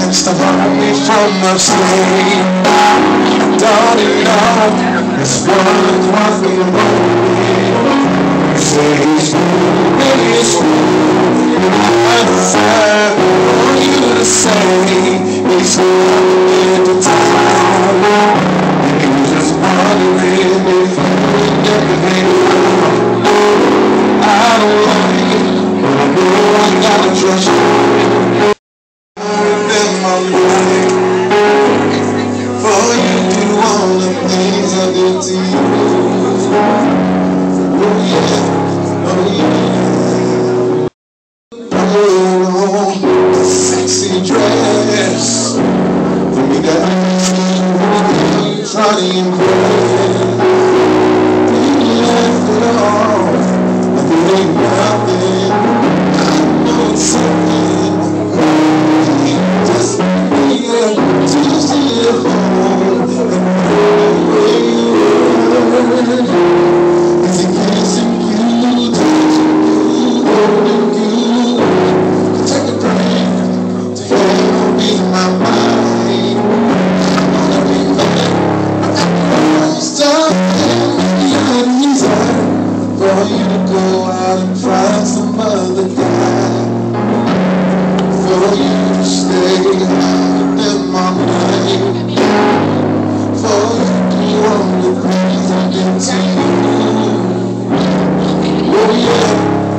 Stop me from my sleep. Darling, no, this one's walking away. Say it's moving, it's moving. I decide for you to say it's moving to time. You just wondering if you never hang. I don't like it, but I know I gotta trust you. For you do all the things I did to you. Oh yeah, oh yeah. Oh, a sexy dress for me that you try to impress. You left it all, like it ain't nothing. I know it's something. Just to see you home and where you were. Is it kissing you, touching you, holding you? Take a break to help me in my mind. I wanna be back. I'm stuck in the desire for you to go out and find some other guy. For you to stay out in my mind. For you to do all the things I did to you. Oh yeah,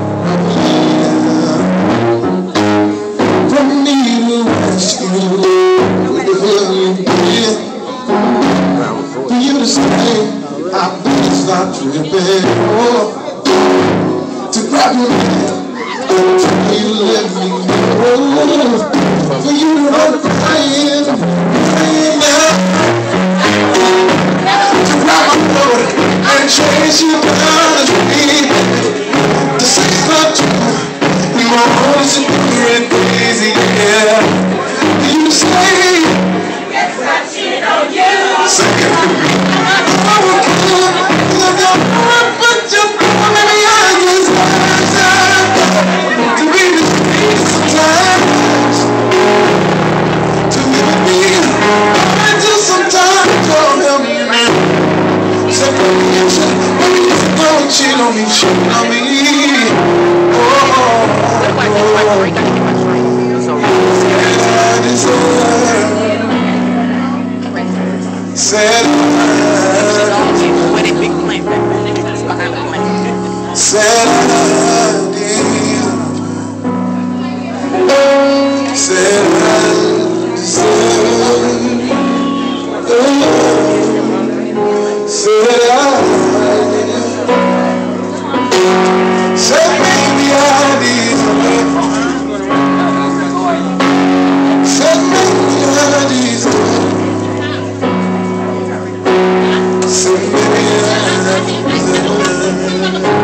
oh yeah. For me to ask you what the hell you did. For you to say I better stop tripping. Oh, to grab your hand. Until you let me go. For you to run crying now. To grab my foot and chase you down the street. To say it's not true. You are always secret crazy, yeah. For you to say yes, I cheated on you. Say it to me. I will kill you. But you know maybe I just to be the sweet sometimes, to be just sometimes, oh help me now. Separation, maybe you don't cheat on me, cheat on me. Oh, I deserve. Said I did. Said I deserve. Said I did. Said maybe I deserve. Said maybe I deserve. Said maybe I deserve.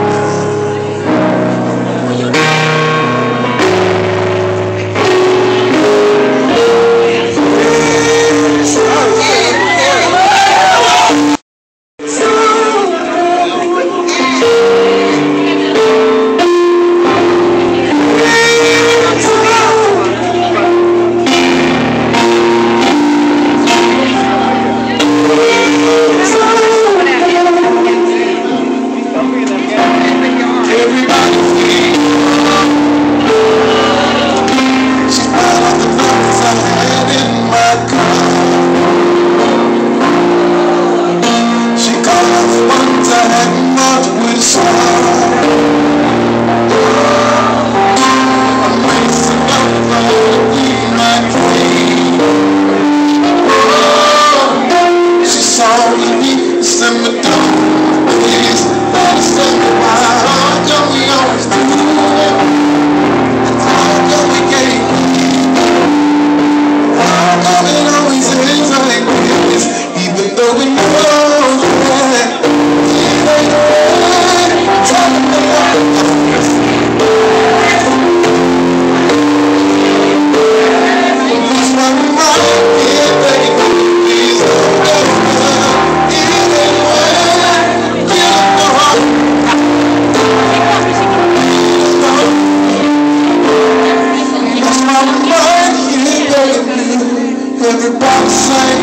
Everybody sing.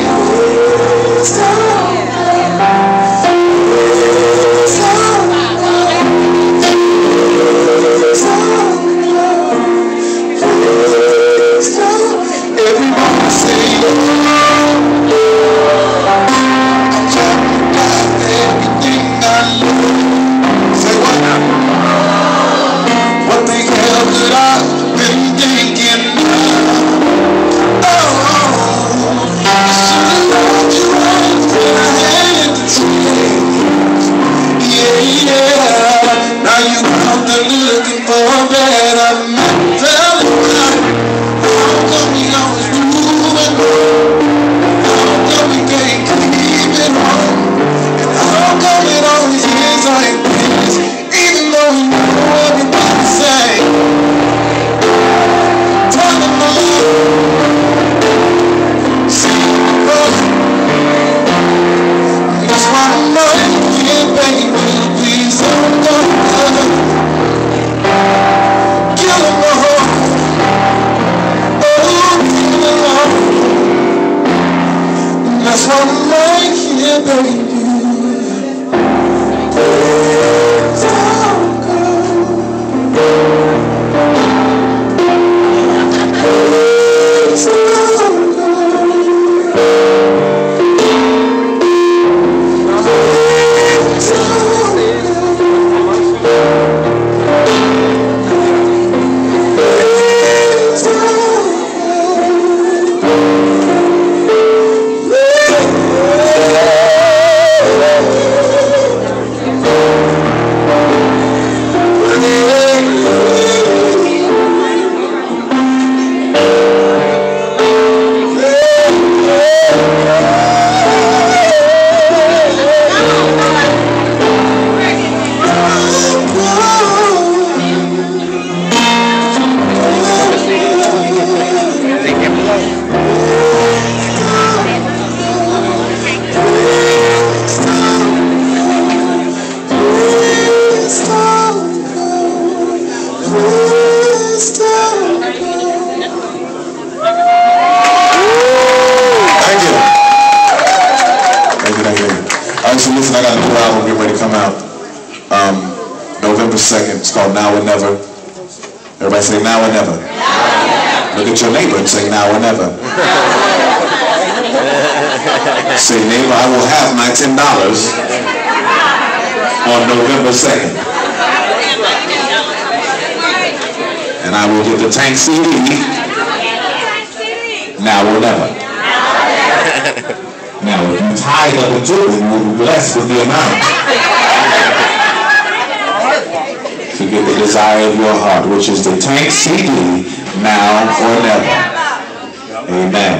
Everybody sing. I'm talking about everything I love. Say what now? What the hell could I been thinking now? Oh, I should have loved you right when I had the chance. Yeah, yeah. Now you out there looking for a better man. Tell me why. How come we always moving on? How come we can't keep it on? And how come it always is like this? Even though we know everybody say, tell them my that's why I'm not here, baby. Please don't go. Kill them all. Oh, kill them all. That's why I'm not here, baby. Please don't go. Please don't go. So listen, I got a new album getting ready to come out November 2nd. It's called Now or Never. Everybody say now or never. Look at your neighbor and say now or never. Say, neighbor, I will have my $10 on November 2nd. And I will get the Tank CD now or never. Now, if you tithe of the children, you will be blessed with the amount. To get the desire of your heart, which is the Tank CD, now or never. Amen.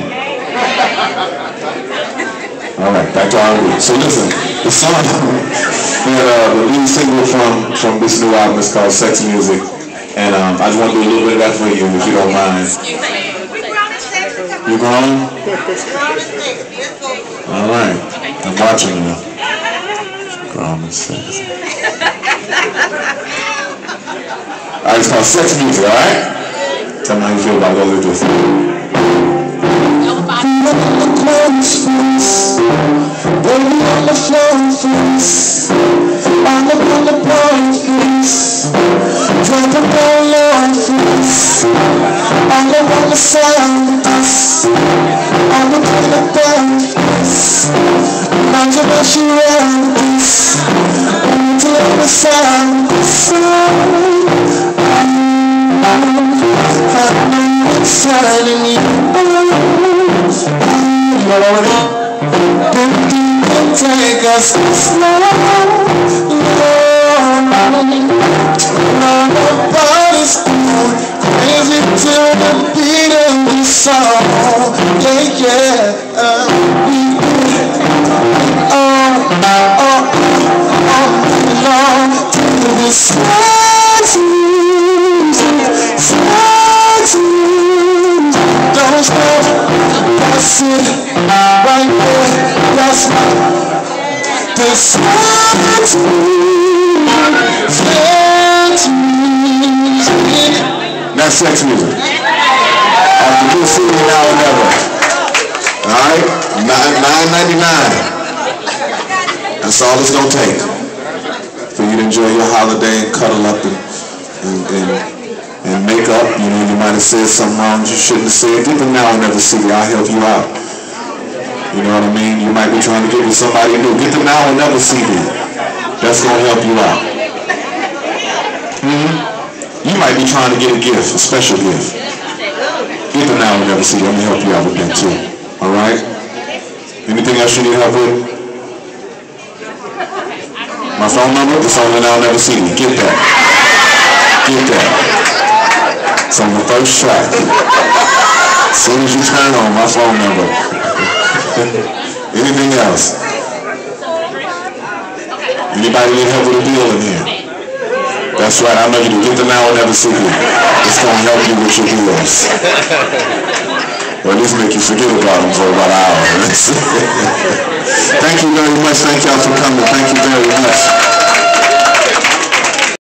All right, back to R&B. So listen, the song, the lead single from this new album is called Sex Music. And I just want to do a little bit of that for you, if you don't mind. You grown? All right, I'm watching you. Grown and sexy. All right, it's called Sex Music, all right? Tell me how you feel about those with this. Baby on the floor, face. I'm up on the bone, face. Drop a ball on, face. I'm up on the sound, face. I'm up on the bone, face. I'm up on the round, face. I'm up on the sound, face. I know what's inside of you. Take us slow, nobody's going crazy to the beat of this song. Yeah, yeah. We all belong to this sex music, sex music. Don't stop, that's it, right there, that's my. This sex music. That's Sex Music. After this CD, Now or Never. $9.99. That's all it's gonna take for you to enjoy your holiday and cuddle up and make up. You know, you might have said something wrong you shouldn't have said. Get them now and never see. I'll help you out. You know what I mean? You might be trying to get with somebody new. Get them now and never see them. That's gonna help you out. You might be trying to get a gift, a special gift. Get them now and never see. Let me help you out with that too. All right? Anything else you need help with? My phone number is on the now and never see me. Get that. Get that. It's on the first track. As soon as you turn on my phone number. Anything else? Anybody need help with a bill in here? That's right, I know you do. Get them now and never see me. It's going to help you with your bills. Or at least make you forget about them for about an hour.